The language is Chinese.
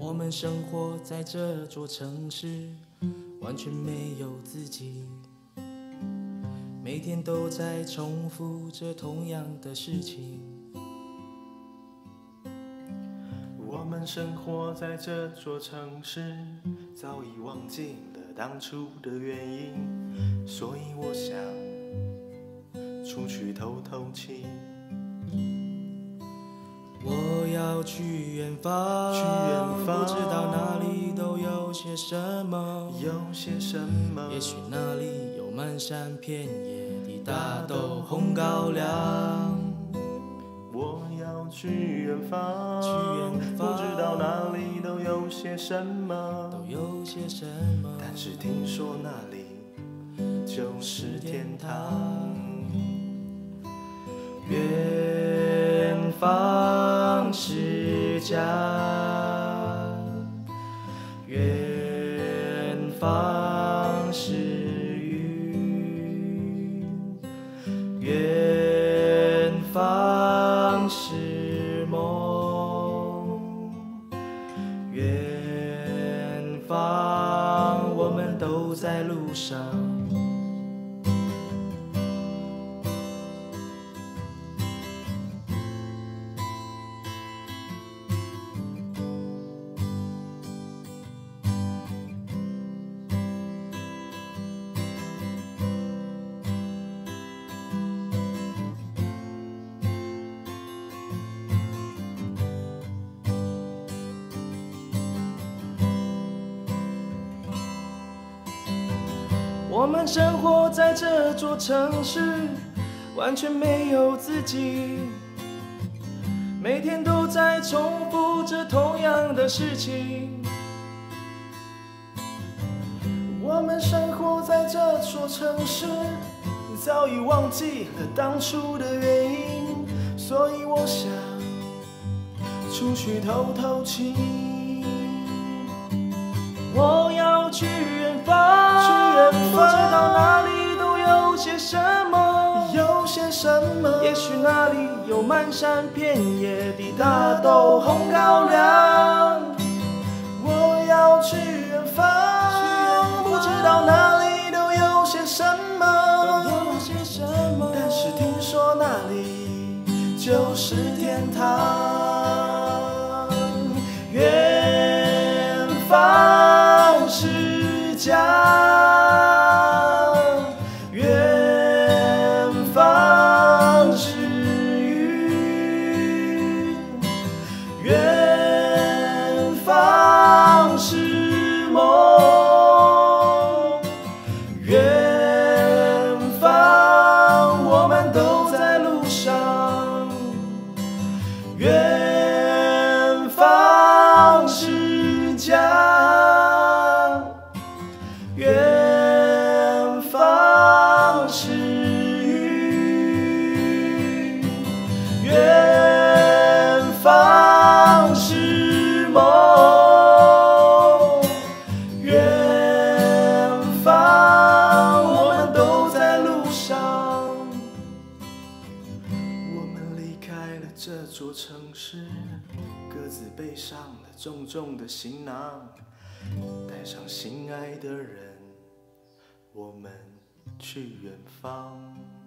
我们生活在这座城市，完全没有自己，每天都在重复着同样的事情。 我们生活在这座城市，早已忘记了当初的原因，所以我想出去透透气。 我要去远方，不知道哪里都有些什么，也许那里有漫山遍野的大豆红高粱。 我要去远方，不知道哪里都有些什么，但是听说那里就是天堂。 远方是家，远方是云，远方是梦，远方我们都在路上。我们生活在这座城市，完全没有自己，每天都在重复着同样的事情。 我们生活在这座城市，早已忘记了当初的原因，所以我想出去透透气。 我要去远方，不知道哪里都有些什么，也许那里有漫山遍野的大豆红高粱。 我要去远方，不知道哪里都有些什么，但是听说那里就是天堂。远方是家，远方是云，远方是梦，远方我们都在路上。远方是家，远方是云，远方是梦，远方我们都在路上。我们离开了这座城市，各自背上了重重的行囊，带上心爱的人，我们去远方。